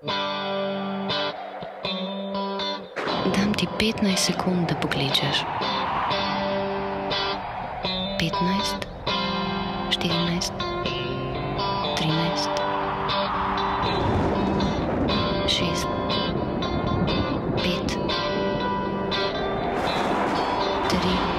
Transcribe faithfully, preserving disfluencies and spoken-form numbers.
Dam ti petnajst sekund, da pokličeš. petnajst, štirinajst, trinajst, šest, pet, tri.